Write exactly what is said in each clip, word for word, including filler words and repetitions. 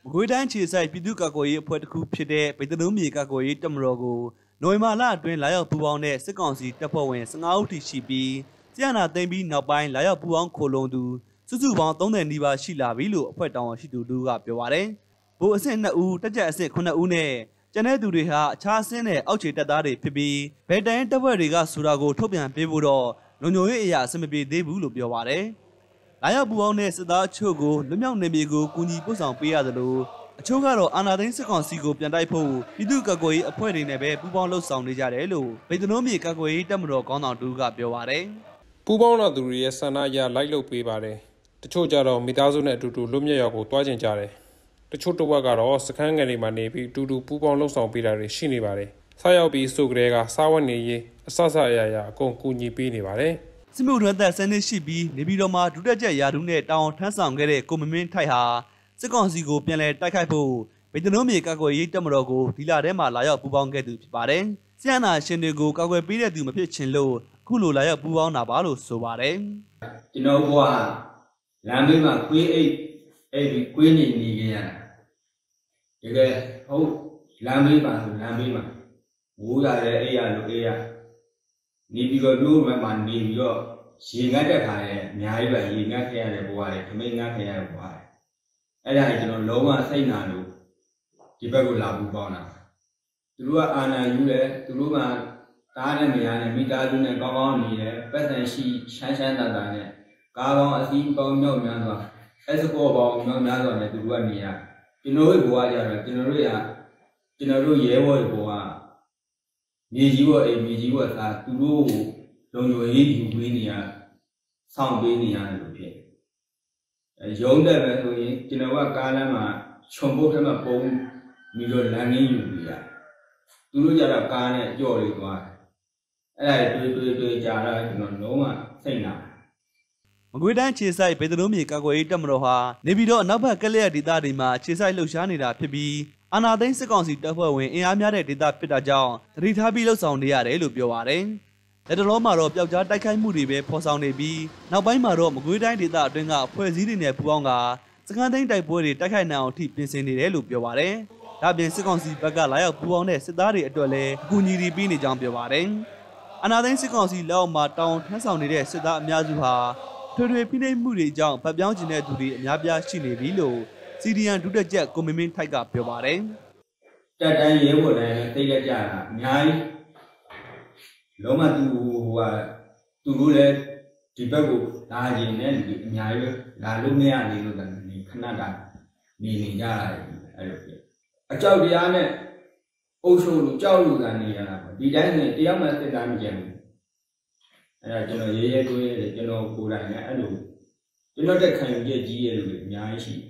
မကွေးတိုင်းခြေဆိုင်ပြည်သူ့ကာကွယ်ရေးအဖွဲ့တစ်ခုဖြစ်တဲ့ဗိတ္တလုံးမြေကာကွယ်ရေးတပ်မတော်ကိုနိုဝင်ဘာလအတွင်းလာရောက်ပူးပေါင်းတဲ့စစ်ကောင်စီတပ်ဖွဲ့ဝင်၁၅ဦးထိရှိပြီးဆီယနာသိမ်းပြီးနောက်ပိုင်းလာရောက်ပူးပေါင်းခိုလုံသူစုစုပေါင်း၃၀နီးပါးရှိလာပြီလို့အဖွဲ့တာဝန်ရှိသူတို့ကပြောပါတယ်။ဗိုလ်အဆင့်၂ဦးတက်ကြအဆင့်9ဦးနဲ့ကျန်တဲ့သူတွေဟာအခြားအဆင့်နဲ့အောက်ခြေတပ်သားတွေဖြစ်ပြီးဗေတန်တပ်ဖွဲ့တွေကဆိုတာကိုထုတ်ပြန်ပေးဖို့တော့လုံခြုံရေးအရာအဆင်မပြေသေးဘူးလို့ပြောပါတယ်။လာရောက်ပူးပေါင်းတဲ့စစ်သားအချို့ကိုလွတ်မြောက်နေမြေကိုကူညီပို့ဆောင်ပေးရသလိုအချို့ကတော့အာဏာသိမ်းစစ်ကောင်စီကိုပြန်တိုက်ဖို့ပြည်သူ့ကာကွယ်ရေးအဖွဲ့တွေနဲ့ပဲပူးပေါင်းလှုပ်ဆောင်နေကြတယ်လို့ဗိတ္တလုံးမြေကာကွယ်ရေးတပ်မတော်ခေါင်းဆောင်တူကပြောပါတယ်။ပူးပေါင်းလာသူတွေရဲ့ဆန္ဒအရလိုက်လုပ်ပေးပါတယ်။တချို့ကြတော့မိသားစုနဲ့အတူတူလွတ်မြောက်ရောက်ကိုတွားကျင်ကြတယ်။တချို့တစ်ဝက်ကတော့စခန်းငယ်တွေမှာနေပြီးအတူတူပူးပေါင်းလှုပ်ဆောင်ပေးတာတွေရှိနေပါတယ်။ဆက်ရောက်ပြီးစုကလေးကစားဝတ်နေရေးအဆဆအရာရာအကုန်ကူညီပေးနေပါတယ်။စစ်မှုထမ်းသက်စနစ်ရှိပြီးနေပြည်တော်မှာဒုတက်ချက်ရာထူးနဲ့တာဝန်ထမ်းဆောင်ခဲ့တဲ့ကိုမမင်းထိုက်ဟာစစ်ကောင်စီကိုပြန်လည်တိုက်ခိုက်ဖို့ဗိတ္တလုံးမြေကာကွယ်ရေးတပ်မတော်ကိုဒီလထဲမှာလာရောက်ပူးပေါင်းခဲ့သူဖြစ်ပါတယ်။ဆီယနာရှင်တွေကိုကာကွယ်ပေးတဲ့သူမဖြစ်ချင်လို့အခုလိုလာရောက်ပူးပေါင်းတာပါလို့ဆိုပါတယ်။ကျွန်တော်ကလမ်းဘေးမှာကွေးအိတ်အဲ့ဒီကွေးနေနေကြရတာ။တကယ်ဟုတ်လမ်းဘေးမှာဆိုလမ်းဘေးမှာဝိုးရတယ်အဲ့ရလို့အဲ့ရနေပြီးတော့တို့မှနေပြီးတော့ရေငတ်တဲ့ခါရဲ့အများကြီးပဲရေငတ်ခဲ့ရတဲ့ဘဝတွေခမိတ်ငတ်ခဲ့ရတဲ့ဘဝတွေအဲ့ဒါကျွန်တော်လုံးဝစိတ်နာလို့ဒီဘက်ကိုလာပူပေါင်းတာသူတို့ကအာဏာယူတယ်သူတို့ကကားနဲ့မရနဲ့မိသားစုနဲ့ကောင်းကောင်းနေတယ်ပတ်စံရှိရှမ်းရှမ်းတတနဲ့ကားကောင်းအစည်းပေါင်းမြောက်များစွာအဲ့စကောပေါင်းမြောက်များစွာနဲ့သူတို့ကနေရကျွန်တော်တို့ဘဝကြတော့ကျွန်တော်တို့ရကျွန်တော်တို့ရဲဘော်တွေဘဝမြေကြီးဘောအိမ်မြေကြီးဘောသာသူတို့ကိုလုံခြုံရေးယူပေးနေရစောင့်ပေးနေရတယ်လို့ဖြစ်ရုံးတယ်ပဲဆိုရင်ကျွန်တော်ကကားလမ်းမှာခြုံပုတ်ထဲမှာပုံပြီးတော့လမ်းရင်းယူပြရသူတို့ကြတော့ကားနဲ့ကြော့လေးသွားအဲ့ဒါတွေတွေတွေကြာတော့ကျွန်တော်လုံးဝစိတ်နာမကွေးတိုင်းခြေဆိုင်ဗိတ္တလုံးမြေကာကွယ်ရေးတပ်မတော်ဟာနေပြည်တော်အနောက်ဘက်ကလျက်ဒေသတွေမှာခြေဆိုင်လှုပ်ရှားနေတာဖြစ်ပြီးအာဏာသိမ်းစစ်ကောင်စီတပ်ဖွဲ့ဝင်အင်အားများတဲ့ဒေသဖြစ်တာကြောင့်တတိထားပြီးလှုပ်ဆောင်နေရတယ်လို့ပြောပါတယ်။လက်တလုံးမှာတော့ပျောက်ကြားတိုက်ခိုက်မှုတွေပဲဖော်ဆောင်နေပြီးနောက်ပိုင်းမှာတော့မကွေးတိုင်းဒေသအတွင်းကအဖွဲ့အစည်းတွေနဲ့ပူးပေါင်းကစခန်းသိမ်းတိုက်ပွဲတွေတိုက်ခိုက်နိုင်အောင်ထိပြင်ဆင်နေတယ်လို့ပြောပါတယ်။ဒါပြင်စစ်ကောင်စီဘက်ကလာရောက်ပူးပေါင်းတဲ့စစ်သားတွေအတွက်လည်းအကူအညီတွေပေးနေကြောင်းပြောပါတယ်။အာဏာသိမ်းစစ်ကောင်စီလက်အောက်မှာတောင်းထမ်းဆောင်နေတဲ့စစ်သားအများစုဟာထွေထွေဖိနှိပ်မှုတွေကြောင့်ဗတ်ပြောင်းကျင်တဲ့သူတွေအများပြားရှိနေပြီလို့စီဒီအန်ဒုတက်ချက်ကိုမင်းမင်းထိုက်ကပြောပါတယ်။တက်တိုင်းရဲဘော်တိုင်းသိလက်ကြတာအများကြီးလုံးဝသူဟိုဟာသူတို့လည်းဒီဘက်ကိုလာခြင်းနဲ့လူအများကြီးလာလို့မရနေလို့လည်းခဏတာနေနေကြရတယ်အဲ့လိုပြအကြောက်တရားနဲ့အုပ်ချုပ်လို့ကြောက်လို့ကနေရတာပေါ့ဒီတိုင်းနဲ့တရားမှစစ်သားမကြဘူးအဲ့ဒါကျွန်တော်ရေးရဲတွေးရတယ်ကျွန်တော်ကိုယ်တိုင်လည်းအဲ့လိုကျွန်တော်တက်ခံရကြီးကြီးရဲ့လူတွေအများကြီးရှိ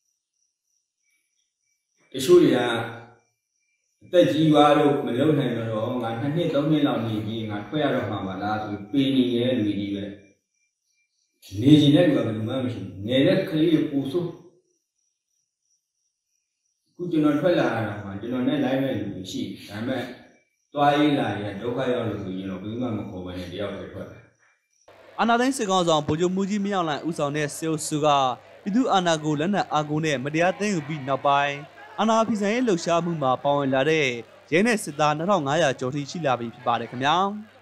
တချို့တွေကအသက်ကြီးသွားလို့မလုံနိုင်တော့ငါနှစ်နှစ်သုံးနှစ်လောက်နေပြီးငါထွက်ရတော့မှာပါလားဆိုပေးနေရဲ့လူကြီးပဲနေကျင်တဲ့လူကဘယ်လိုမှမရှိဘူးနေတဲ့ကလေးကိုပူဆိုးခုကျွန်တော်ထွက်လာတာမှာကျွန်တော်နဲ့ live မဲ့လူရှိဒါပေမဲ့တွားရေးလာရဒုက္ခရောက်လို့ဆိုရင်တော့ဘယ်သူမှမခေါ်ဘဲနဲ့တယောက်တည်းထွက်တယ်အာနာသိန်းစစ်ကောင်ဆောင်ဗိုလ်ချုပ်မူကြီးမြောက်လိုင်ဦးဆောင်တဲ့စေအုပ်စုကပြည်သူအာဏာကိုလက်နက်အားကိုးနဲ့မတရားသိမ်းယူပြီးနောက်ပိုင်းအာဏာဖီဆန်ရေးလှုပ်ရှားမှုမှာပါဝင်လာတဲ့ရဲနဲ့စစ်သားနှစ်ထောင်ငါးရာကျော်ထိရှိလာပြီဖြစ်ပါတယ်ခင်ဗျာ